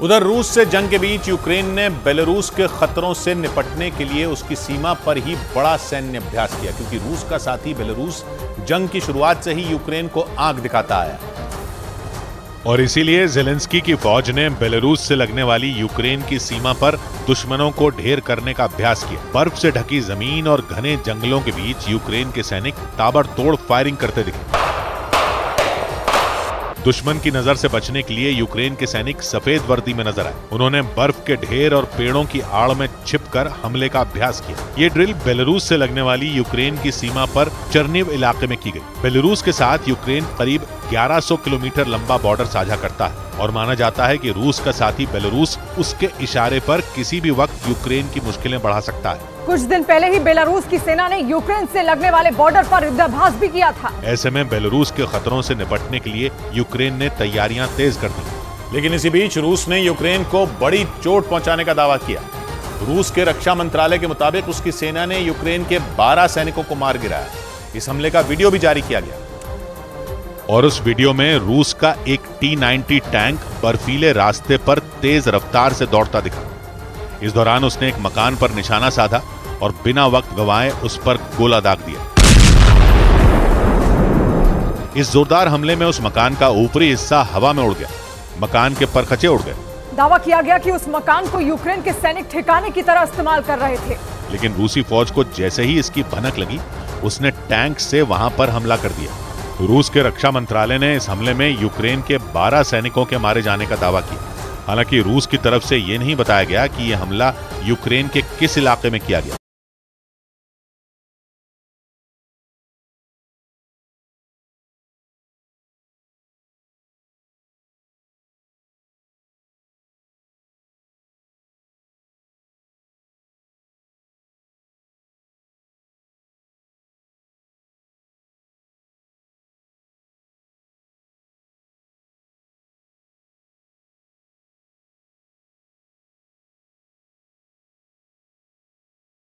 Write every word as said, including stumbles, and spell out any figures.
उधर रूस से जंग के बीच यूक्रेन ने बेलारूस के खतरों से निपटने के लिए उसकी सीमा पर ही बड़ा सैन्य अभ्यास किया, क्योंकि रूस का साथी बेलारूस जंग की शुरुआत से ही यूक्रेन को आंख दिखाता आया और इसीलिए ज़ेलेंस्की की फौज ने बेलारूस से लगने वाली यूक्रेन की सीमा पर दुश्मनों को ढेर करने का अभ्यास किया। बर्फ से ढकी जमीन और घने जंगलों के बीच यूक्रेन के सैनिक ताबड़तोड़ फायरिंग करते दिखे। दुश्मन की नजर से बचने के लिए यूक्रेन के सैनिक सफेद वर्दी में नजर आए। उन्होंने बर्फ के ढेर और पेड़ों की आड़ में छिपकर हमले का अभ्यास किया। ये ड्रिल बेलारूस से लगने वाली यूक्रेन की सीमा पर चर्निव इलाके में की गई। बेलारूस के साथ यूक्रेन करीब ग्यारह सौ किलोमीटर लंबा बॉर्डर साझा करता है और माना जाता है कि रूस का साथी बेलारूस उसके इशारे पर किसी भी वक्त यूक्रेन की मुश्किलें बढ़ा सकता है। कुछ दिन पहले ही बेलारूस की सेना ने यूक्रेन से लगने वाले बॉर्डर पर युद्धाभ्यास भी किया था। ऐसे में बेलारूस के खतरों से निपटने के लिए यूक्रेन ने तैयारियां तेज कर दी। लेकिन इसी बीच रूस ने यूक्रेन को बड़ी चोट पहुंचाने का दावा किया। रूस के रक्षा मंत्रालय के मुताबिक उसकी सेना ने यूक्रेन के बारह सैनिकों को मार गिराया। इस हमले का वीडियो भी जारी किया गया और उस वीडियो में रूस का एक टी नाइंटी टैंक बर्फीले रास्ते पर तेज रफ्तार से दौड़ता दिखा। इस दौरान उसने एक मकान पर निशाना साधा और बिना वक्त गंवाए उस पर गोला दाग दिया। इस जोरदार हमले में उस मकान का ऊपरी हिस्सा हवा में उड़ गया। मकान के परखचे उड़ गए। दावा किया गया कि उस मकान को यूक्रेन के सैनिक ठिकाने की तरह इस्तेमाल कर रहे थे। लेकिन रूसी फौज को जैसे ही इसकी भनक लगी, उसने टैंक से वहां पर हमला कर दिया। रूस के रक्षा मंत्रालय ने इस हमले में यूक्रेन के बारह सैनिकों के मारे जाने का दावा किया। हालांकि रूस की तरफ से यह नहीं बताया गया कि यह हमला यूक्रेन के किस इलाके में किया गया।